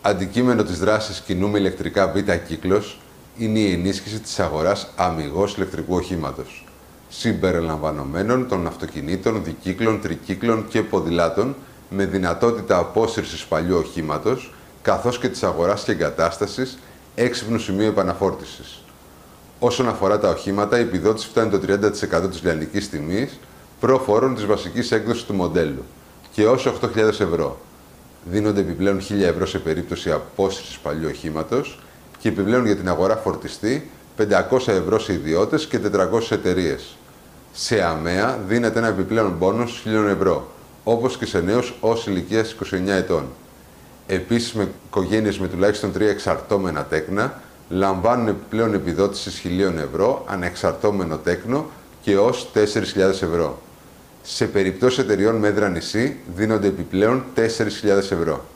Αντικείμενο της δράσης κοινού με ηλεκτρικά Β κύκλος είναι η ενίσχυση της αγοράς αμιγώς ηλεκτρικού οχήματος, συμπεριλαμβανομένων των αυτοκινήτων, δικύκλων, τρικύκλων και ποδηλάτων με δυνατότητα απόσυρσης παλιού οχήματος, καθώς και της αγοράς και εγκατάστασης έξυπνου σημείου επαναφόρτισης. Όσον αφορά τα οχήματα, η επιδότηση φτάνει το 30% της λιανικής τιμής προφόρων της βασικής έκδοσης του μοντέλου και ως 8.000 ευρώ. Δίνονται επιπλέον 1.000 ευρώ σε περίπτωση απόσυρσης παλιού οχήματος και επιπλέον για την αγορά φορτιστή 500 ευρώ σε ιδιώτες και 400 σε εταιρείες. Σε ΑΜΕΑ δίνεται ένα επιπλέον μπόνους 1.000 ευρώ, όπως και σε νέους ως ηλικίας 29 ετών. Επίσης, με οικογένειες με τουλάχιστον 3 εξαρτώμενα τέκνα λαμβάνουν επιπλέον επιδότηση 1.000 ευρώ ανεξαρτώμενο τέκνο και ως 4.000 ευρώ. Σε περιπτώσεις εταιριών με έδρα νησί δίνονται επιπλέον 4.000 ευρώ.